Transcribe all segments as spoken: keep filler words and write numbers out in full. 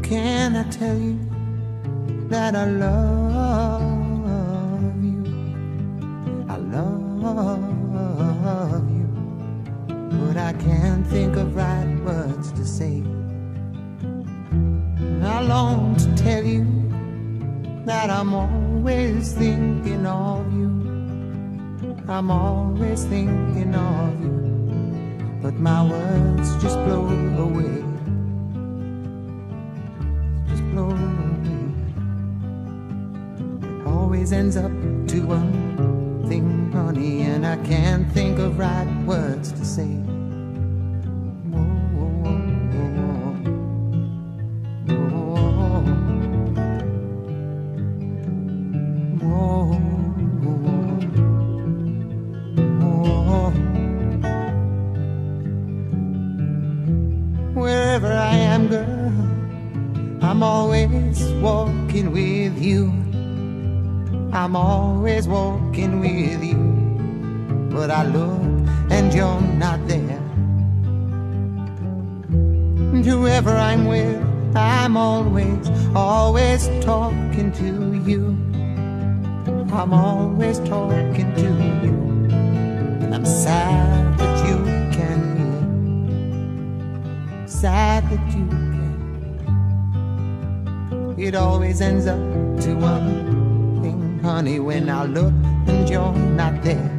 can I tell you that I love you? I love you, but I can't think of right words to say. I long to tell you that I'm always thinking of you. I'm always thinking of you, but my words just blow away. Just blow away. It always ends up to one thing, honey, and I can't think of right words to say. Wherever I am, girl, I'm always walking with you. I'm always walking with you, but I look and you're not there. And whoever I'm with, I'm always, always talking to you. I'm always talking to you, and I'm sad that you can't hear. Sad that you can't. It always ends up to one thing, honey, when I look and you're not there.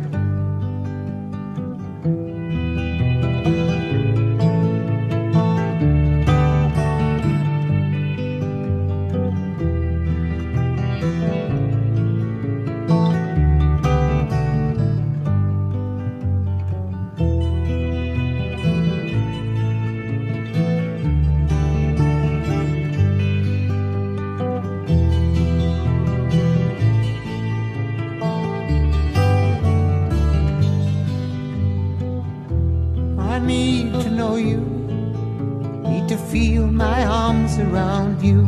I need to know you, need to feel my arms around you,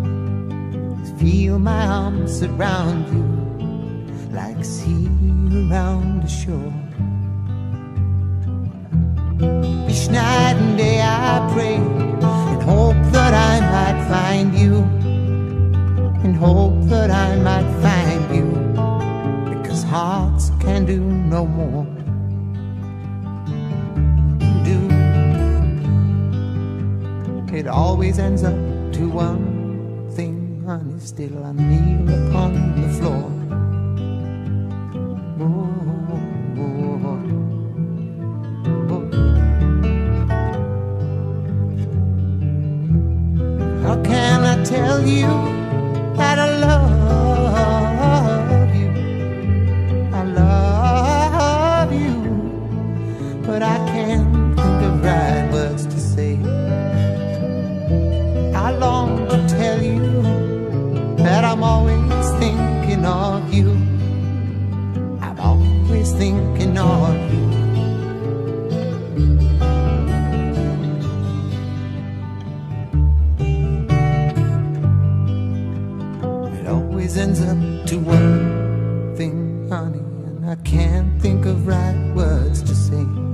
feel my arms around you, like sea around the shore. Each night and day I pray and hope that I might find you, and hope that I might find you, because hearts can do no more. It always ends up to one thing, honey, still I kneel upon the floor. Oh, oh, oh. How can I tell you that I love you? I love you, but I can't think of right words to say. I long to tell you that I'm always thinking of you. I'm always thinking of you. It always ends up to one thing, honey, and I can't think of right words to say.